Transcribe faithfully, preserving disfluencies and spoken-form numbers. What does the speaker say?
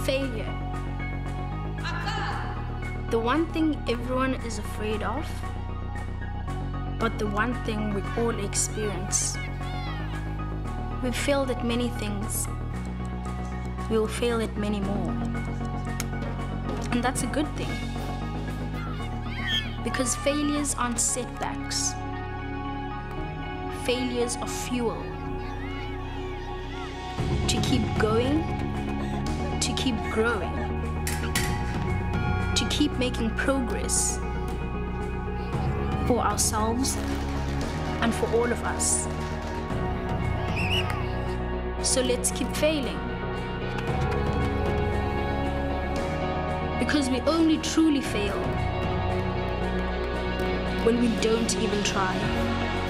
Failure. The one thing everyone is afraid of, but the one thing we all experience. We've failed at many things. We will fail at many more. And that's a good thing. Because failures aren't setbacks. Failures are fuel. To keep going, to keep growing, to keep making progress for ourselves and for all of us. So let's keep failing. Because we only truly fail when we don't even try.